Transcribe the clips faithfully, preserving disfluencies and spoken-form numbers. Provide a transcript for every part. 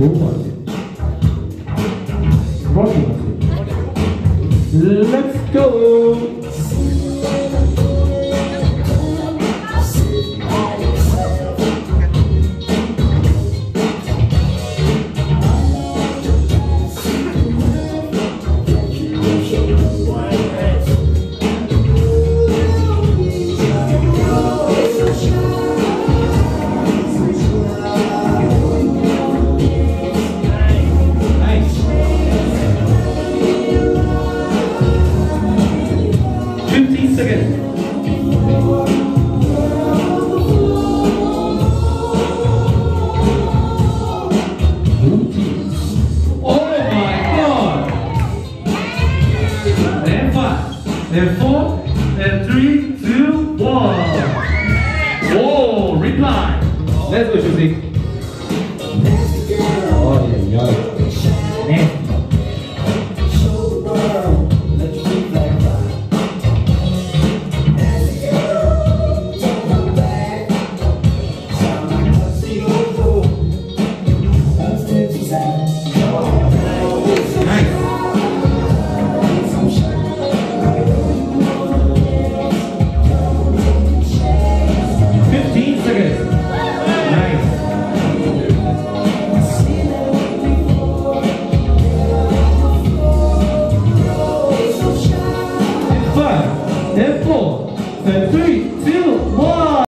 좋은 것 같아요. 좋아하는 것 같아요. Let's go! fifteen seconds. Oh my God! And five, and four, and three, two, one. Whoa! Reply. Let's go, Shuzi. Oh yeah, yeah. Next. And four, and three, two, one.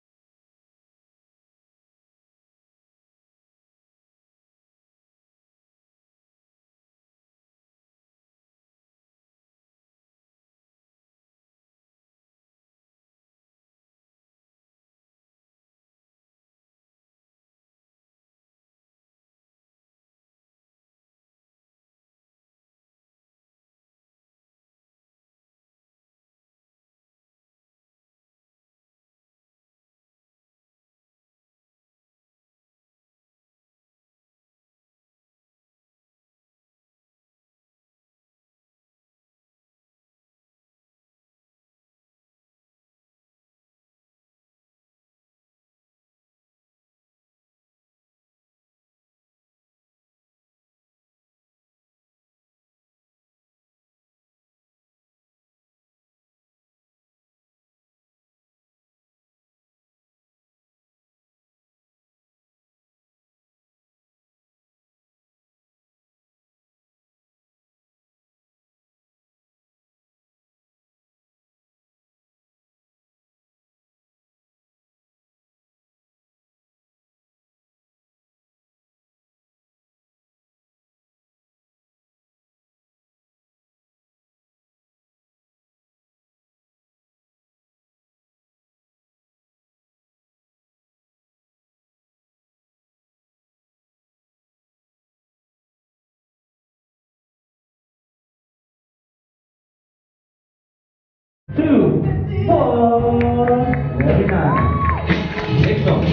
Two, one. Very nice. Next one.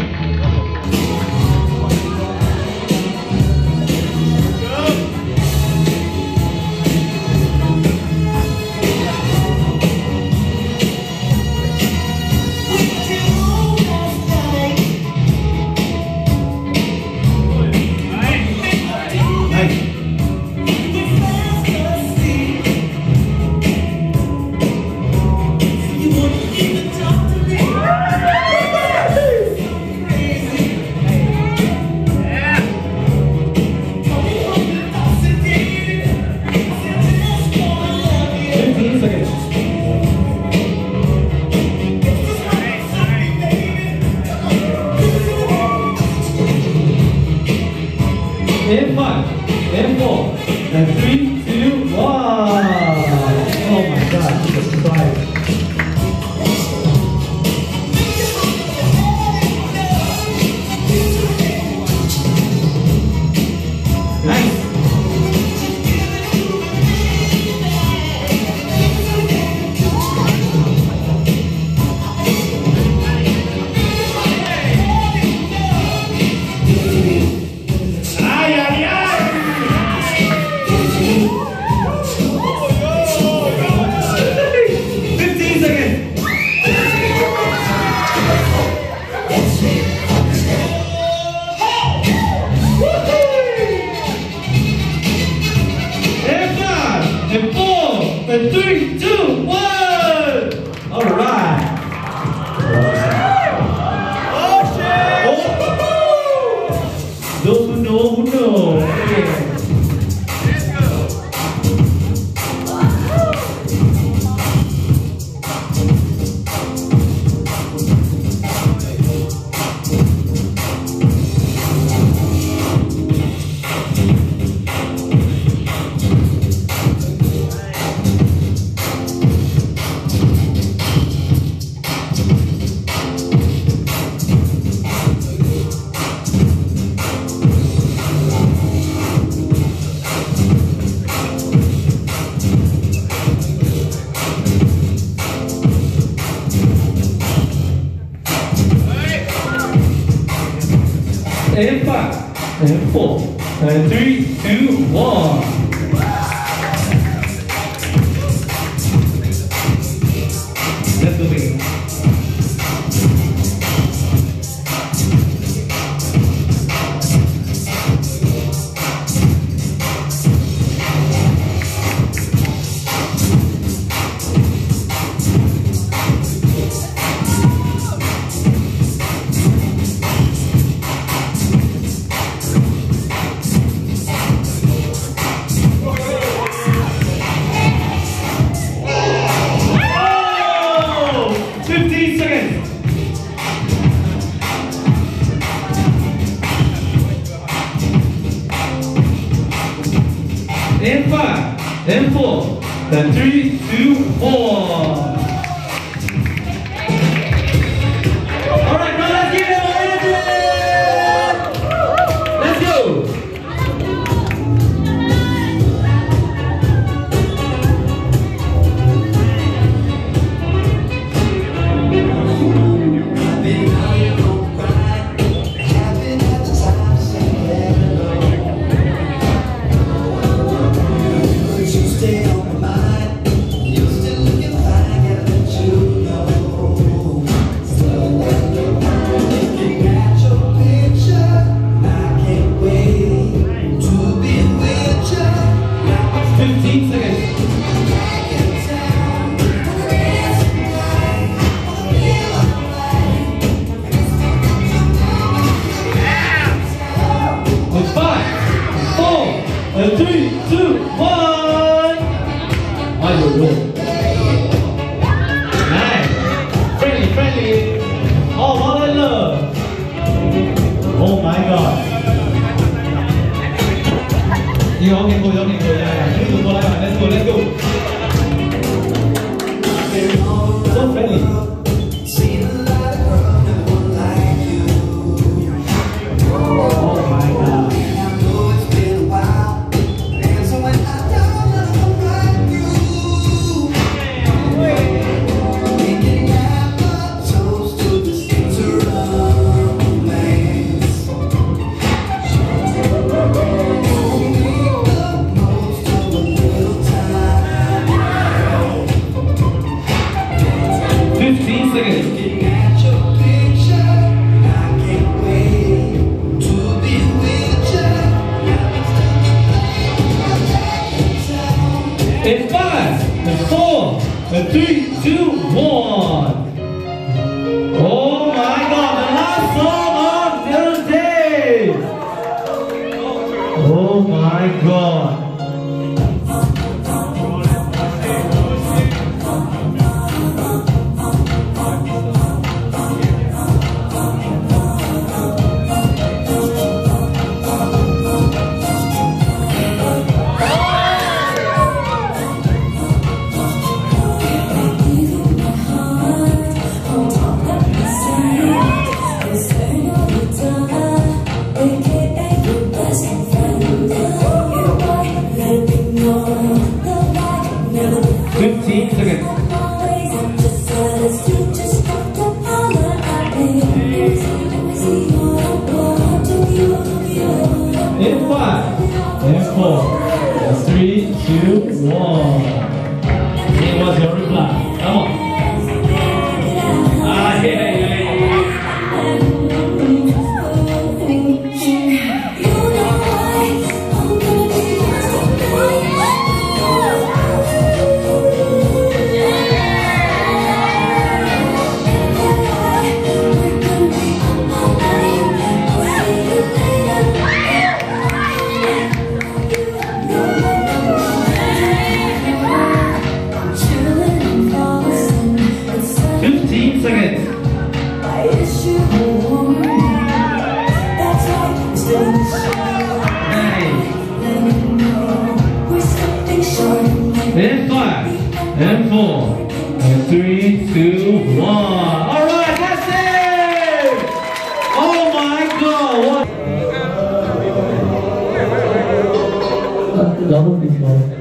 And five, and four, and three, two, one. Oh my God, Jesus Christ. Nice. Ay, ay, ay. uno, uno. Okay. And five, and four, and three, two, one. Let's go again. fifteen seconds. And five, and four, and three, two, one. All right, now let's give them a hand. Let's go. fifteen seconds. It's five, four, and three, two, one. I will win. Nice. Friendly, friendly. Oh, what I love. Oh my God. You all can go, you all can go, yeah, yeah. Let's go, let's go, let's go. So friendly. Oh my God. fifteen seconds. In five, and four, and three, two, one. Oh my God, the last song of the day. Oh my God. fifteen seconds. In five, in four, and three, two, one. It was your reply. Come on. Ah, yeah, yeah, yeah. and four. And three, two, one. All right, that's it. Oh my God! What?